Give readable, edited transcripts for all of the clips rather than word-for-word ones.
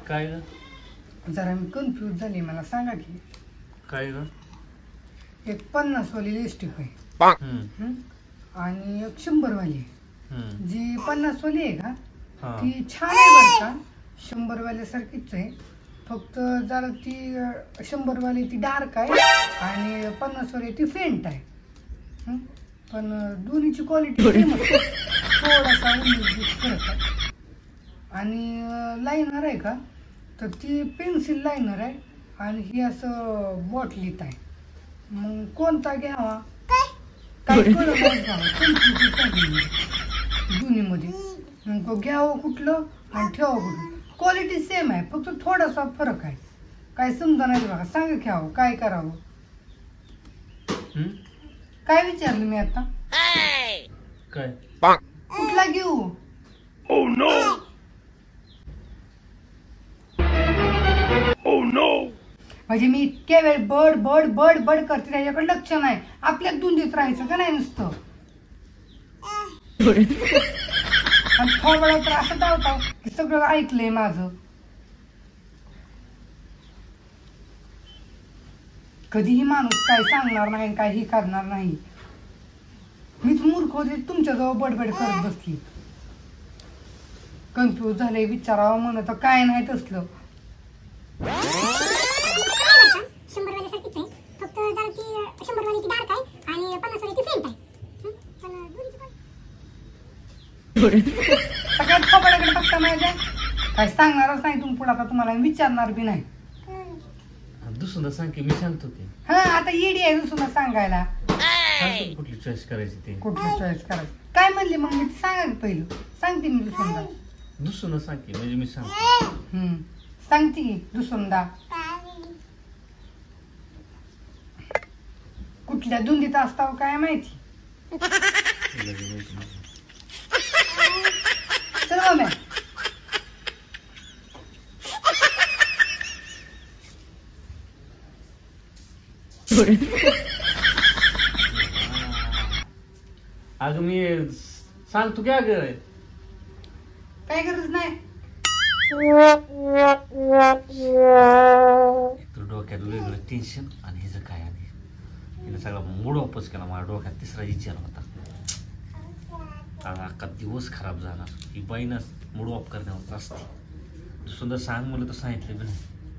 काय ग? जरा मी कन्फ्यूज झाली, मला सांगा की. काय ग? एक 50 वाली लिपस्टिक आहे आणि एक 100 वाली आहे. जी 50 वाली आहे का ती छान आहे बरं का, 100 वाल्यासारखीच आहे, फक्त जरा ती 100 वाली ती डार्क आहे आणि 50 वाली ती फेंट आहे. पण दोन्हीची क्वालिटी सेम आहे, थोडासा 19-20 फरक आहे. आणि लायनर आहे का तर ती पेन्सिल लायनर आहे आणि ही असं बॉटलीत आहे. मग कोणता घ्यावा काय कळलं नाही दोन्हीमध्ये. मग घ्यावं कुठलं आणि ठेवावं कुठलं. क्वालिटी सेम आहे, फक्त थोडासा फरक आहे. काय समजा नाही बघा, सांगा घ्यावं काय करावं. काय विचारलं मी आता? काय कुठला घेऊ? Oh no! Oh no! म्हणजे मी इतक्या वेळ बड बड बड बड करते, त्याच्याकडे लक्ष नाही. आपल्या धुंदीत राहायचं का नाही नुसतं. आणि थोडं तर असं धावताव की सगळं ऐकलंय माझं. कधीही माणूस काय सांगणार नाही, काही करणार नाही. मीच मूर्ख होते, तुमच्याजवळ बडबड करत बसली. कन्फ्यूज झाले, विचारावं म्हणत काय नाही तसलं. 100 वाली सारखीच आहे, फक्त जरा ती 100 वाली ती डार्क आहे आणि 50 वाली ती फेंट आहे. सगळ्यात खबरकडे बघता माझ्या काय सांगणारच नाही तुम्ही पुढे, आता तुम्हाला विचारणार बी नाही. दुसरं सांग की, मी सांगतो की. हा आता येडी आहे दुसरं सांगायला. कुठली चॉईस करायची ते? कुठली चॉईस करायची काय म्हणले मग मी सांगा पहिलं, सांगते मी दुसरंदा. दुसरं सांग की, म्हणजे मी सांगतो. सांगते की दुसरंदा. कुठल्या धुंदीत असताव काय माहिती. चला मॅम. अगं मी सांगतो की. अगं काय गरज नाही. डोक्यात वेगळं टेन्शन आणि हिचं काय आधी हिनं सगळा मूड ऑफच केला. माझ्या डोक्यात तिसरा विचार होता. अख्खा दिवस खराब झाला. ही बाईनं मूड ऑफ करण्यावर असते. सुद्धा सांग मला तर सांगितलं पण.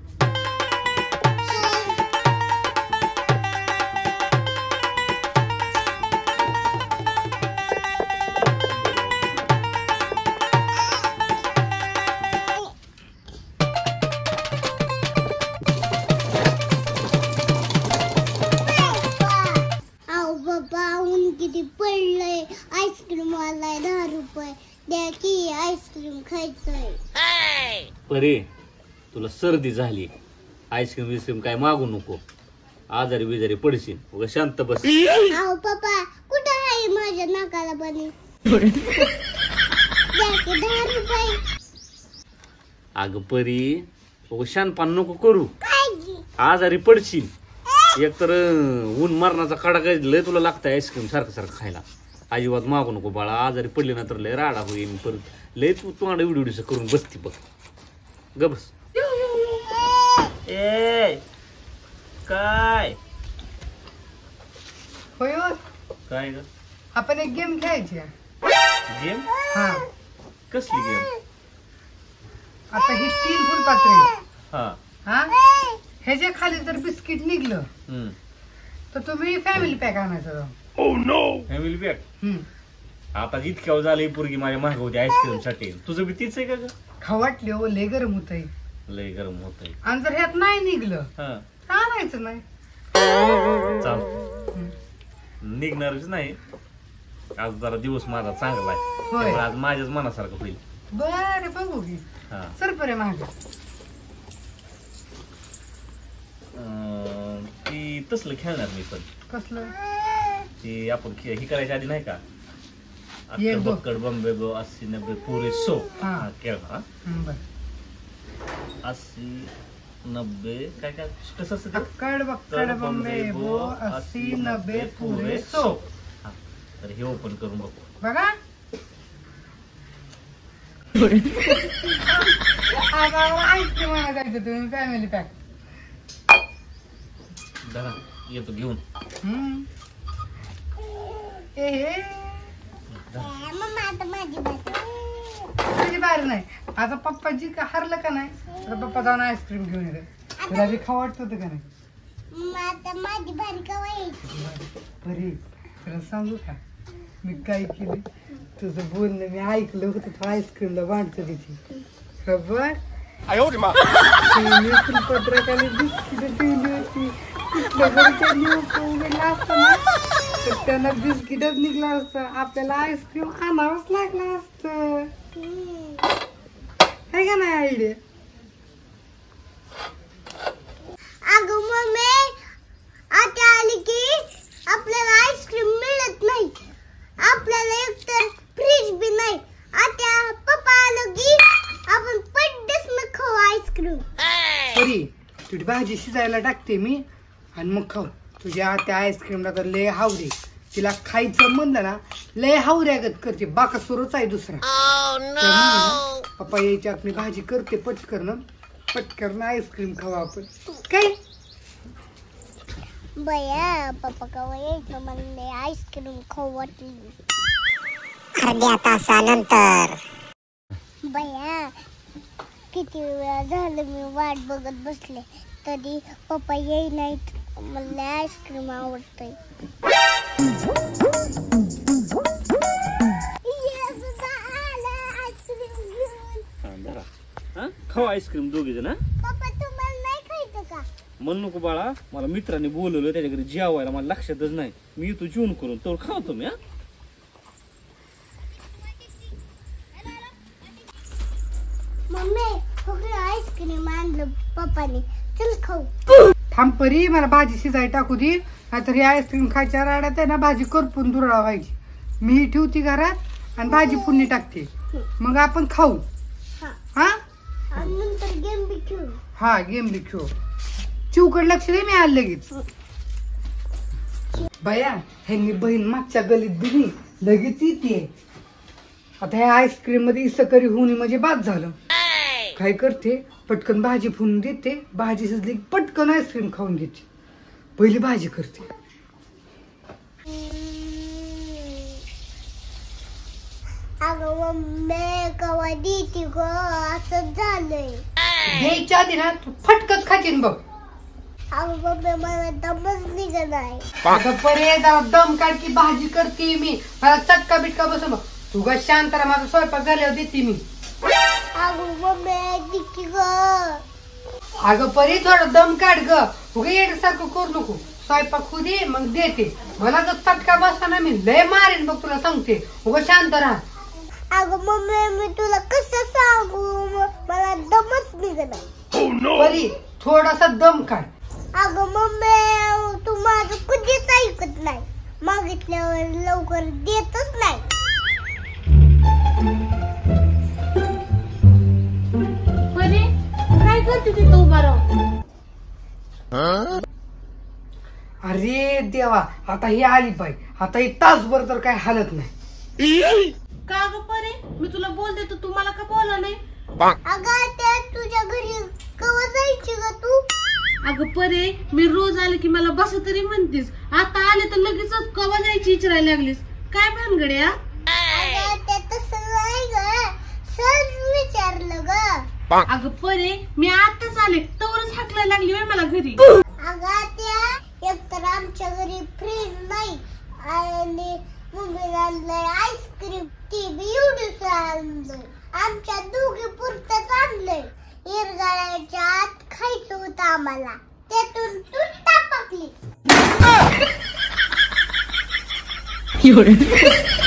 किती पडलंय, आईस्क्रीम वालाय 10 रुपये द्या की, आईस्क्रीम खायचंय. परे तुला सर्दी झाली, आईस्क्रीम बिस्क्रीम काय मागू नको. आजारी बिजारी पडशील. उगा शांत बस. अहो पप्पा कुठं आहे माझ्या नाकाला पाणी. द्या की 10 रुपये. अगं परी उगा शानपान नको करू. काय आजारी पडशील. एक तर ऊन मरणाचा कडा काय लय तुला लागतं आईस्क्रीम सारखं सारखं खायला. अजिबात मागू नको बाळा. आजारी पडली ना तर लय राडा होईल. परत लय तू तोंड उडीस करून बसती बघ. ग बस. ए काय होय हो. काय ग? आपण एक गेम खेळायची. गेम? हा कसली गेम? आता ही 3 फुलपात्रे. हा हा ह्याच्या खाली जर बिस्किट निघलं तर तुम्ही फॅमिली पॅक आणायचं. Family pack. आता इतक्या झाली पोरगी माझ्या मागे होती आईस्क्रीम साठी. तुझं बी तीच आहे का ग? खाऊ वाटले हो, लय गरम होत आहे. लय गरम होत आहे. आणि जर ह्यात नाही निघलं तर आणायचं नाही. चाल निघणारच नाही. आज जरा दिवस माझा चांगला आहे. त्यामुळे आज माझ्याच मनासारखं होईल. बरं बघू की. सर बरे मागे ती तसलं खेळणार मी पण. कसलं? ती आपण ही करायची आधी नाही का, एक दो. बक्कड बॉम्बे गो 80 90 पुरे 100 खेळ. हा बर 80 90 काय काय कसं असतं ते? अक्कड बक्कड बॉम्बे बो 80 90 पुरे 100. तर हे ओपन करून बघू बघा. आईस्क्रीम जायचं तुम्ही फॅमिली पॅक. दादा येतो घेऊन. मम्मा आता माझी बाजू. तुझी बाहेर नाही. आता पप्पाजी हरलं का नाही तर पप्पा जाऊन आईस्क्रीम घेऊन येते. तुला बी खाऊ वाटत होतं का नाही? मम्मा आता माझी बारी कवा यायची? बरे तुला सांगू का मी काय केलं? तुझं बोलणं मी ऐकलं होतं. तू आईस्क्रीमला वाटत तिथे खबर. पत्रकाने बिस्किट ठेवली होती. कुठल्या घरी त्यांनी उघडला असतं ना तर त्यांना बिस्किटच निघलं असतं. आपल्याला आईस्क्रीम आणावंच लागलं असतं. आहे का नाही आयडिया? अगं मम्मी आता आली की आपल्याला आईस्क्रीम मिळत नाही. आपल्याला एकतर फ्रीज बी नाही. आता पप्पा आलं की आपण पड्डेच न खाऊ आईस्क्रीम. सॉरी तुझी भाजी शिजायला टाकते मी आणि मग खाऊ. तुझ्या त्या आईस्क्रीमला तर लय हावरे. तिला खायचं म्हणलं ना लय हावऱ्यागत करते. बाकासुरच आहे दुसरा. पप्पा यायची आपली भाजी करते पटकन आईस्क्रीम खाऊ आपण. काय बया पप्पा कवा यायचं म्हणले आईस्क्रीम खाऊ वाटली. अर्ध्या तासानंतर. बया किती वेळा झालं मी वाट बघत बसले तरी पप्पा येई नाहीत. मला आईस्क्रीम आवडतंय. खाऊ आईस्क्रीम दोघे जण. पप्पा तुम्हाला नाही खायचं का? म्हणू नको बाळा. मला मित्रांनी बोलवलं त्याच्या घरी जेवायला. मला लक्षातच नाही. मी येतो जेवण करून तर खाऊ तुम्ही. मम्मी आईस्क्रीम आणलं पप्पानी. चल खाऊ. थांब परी मला भाजी शिजाय टाकू दे. नाहीतर ही आईस्क्रीम खायच्या राड्यात आहे ना भाजी करपून दुरळा व्हायची. मी ठेवती घरात आणि भाजी पुन्नी टाकते. मग आपण खाऊ. हा आणि नंतर गेम बी खेळू. हा गेम बी खेळू. चिवकड लक्ष दे. मी आलं लगेच. बया ह्यांनी बहीण मागच्या गलीत दिली लगेच येते. आता ह्या आईस्क्रीम मध्ये इसकरी होणे म्हणजे बाद झालं. काय करते पटकन भाजी फुलून देते. भाजी शिजली पटकन आईस्क्रीम खाऊन घेते. पहिली भाजी करते. अगं मम्मी कवा देते ग? असं झालंय. द्यायच्या आधी ना तू फटकच खातीन बघ. अगं मम्मी मला दमच निघत नाही. आता पर्याय दम काढ की भाजी करते मी. मला चटका बिटका बस बघ. तू ग शांत राहा. माझा स्वयंपाक झाल्यावर देते मी. अगं मम्मी दिकी ग. अगं परी थोडं दम काढ ग. उगा येण्यासारखं करू नको. स्वयंपाक होऊ दे मग देते. मला जर चटका बसला ना मी लय मारेन बघ. तुला सांगते उगा शांत राहा. अगं मम्मी मी तुला कसं सांगू? मला दमच निघत नाही. परी थोडासा दम काढ. अगं मम्मी तू माझं कधीच ऐकत नाही. मागितल्यावर लवकर देतच नाही. काय करते तू उभा राहून? अरे देवा आता ही आली बाई. आता ही तासभर तर काय हालत नाही. का ग परे मी तुला बोलते तर तू मला का बोलला नाही? अगं त्या तुझ्या घरी कवा जायची ग तू? अगं परे मी रोज आले की मला बस तरी म्हणतीस. आता आले तर लगेच कवा जायची विचारायला लागलीस. काय भानगड्या? अगं त्या तसं नाही ग. सहज विचारलं ग. अगं परे मी आताच आले तवरच हाकलायला लागली होय मला घरी. अगं त्या एकतर आमच्या घरी फ्रीज नाही आणि मम्मीने आणलंय आईस्क्रीम. ती बी एवढीच आणलंय. आमच्या दोघी पुरतच आणलंय. इरगाळ्याच्या आत खायचं होतं आम्हाला. त्यातून तू टापकली.